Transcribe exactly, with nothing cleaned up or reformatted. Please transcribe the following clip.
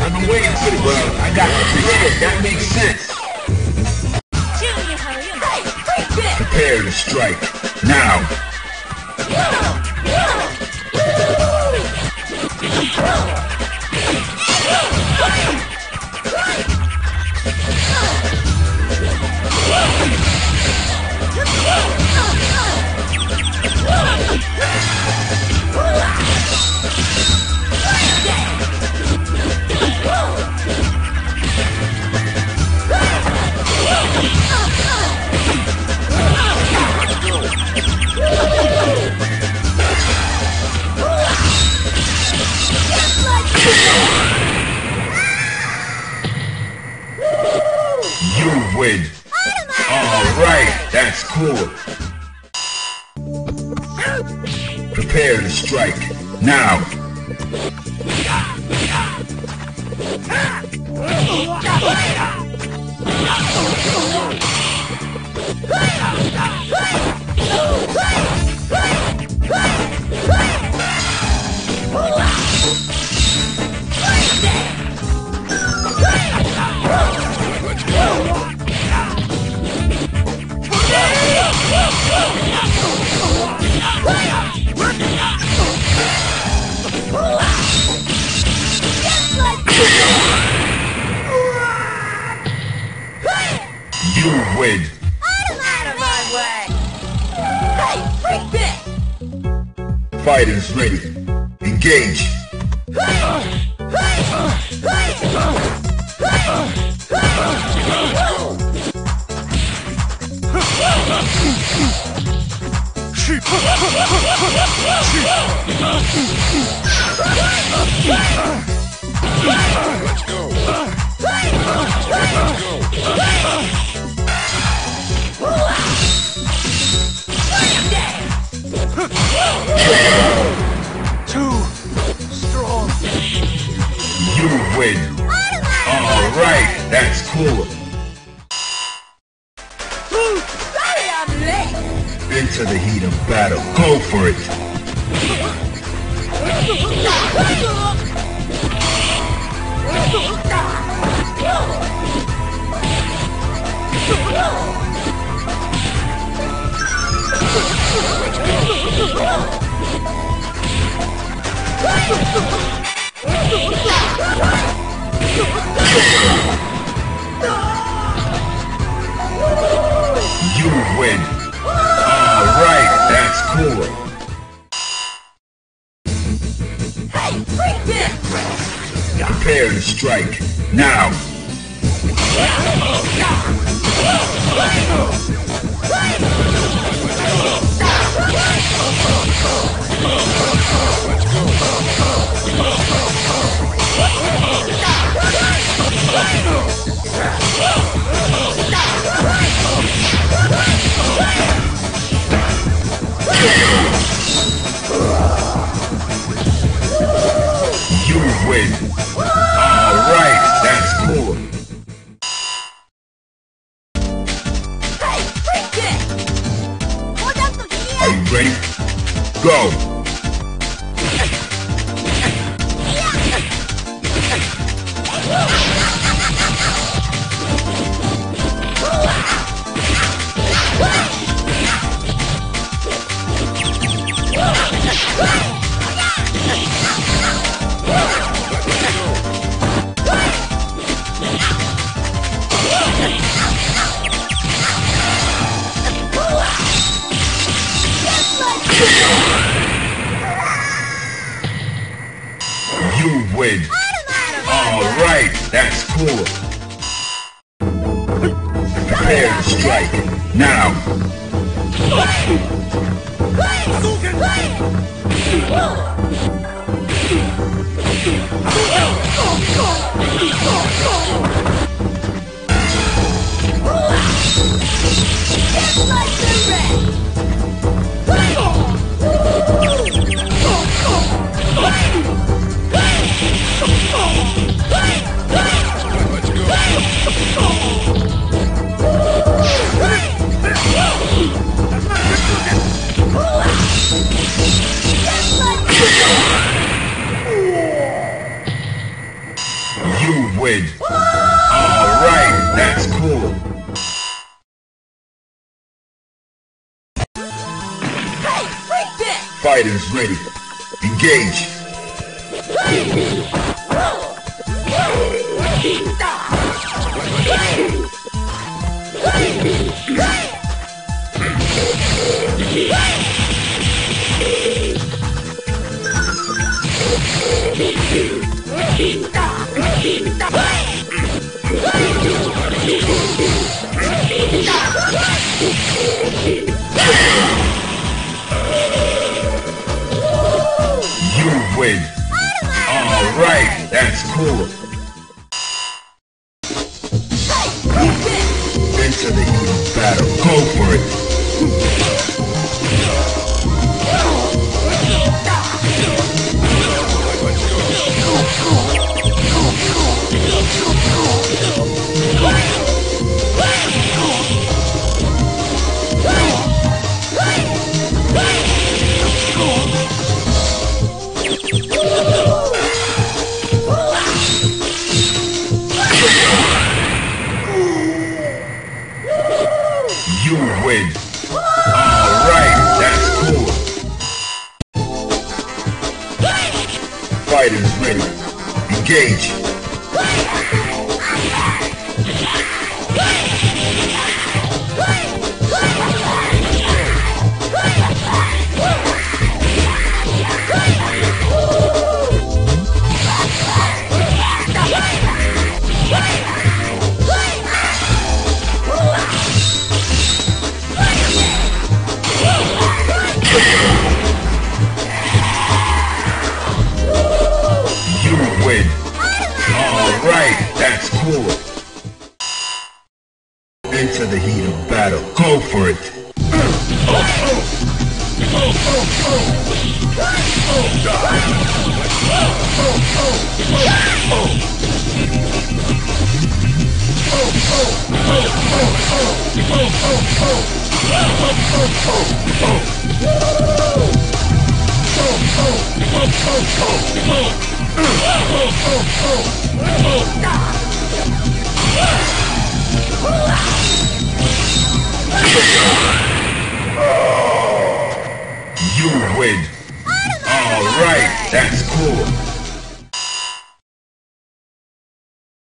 I've been waiting for the well, I got it prepared. That makes sense. Prepare to strike. Now. You win. Alright, that's cool. Prepare to strike. Now. You win. Out of my way! Hey, freak this! Fighters ready. Engage. Let's go. Too strong. You win. Alright, that's cool. Sorry I'm late! Into the heat of battle. Go for it. You win. Alright, that's cool. Hey, freak this! Prepare to strike. Now. You win. Alright, that's cool. Hey, freak this! Are you ready? Go! You win. Alright, that's cool. Prepare to strike. Now. Just like the rest! You win. Alright, that's cool. Hey, freak this! Fighters ready. Engage. You win. Alright, that's cool. Into the heat of battle. Go for it. You win. Alright, that's cool. Fighters ready. Engage. Alright, that's cool. Into the heat of battle. Go for it. You win. Alright, that's cool.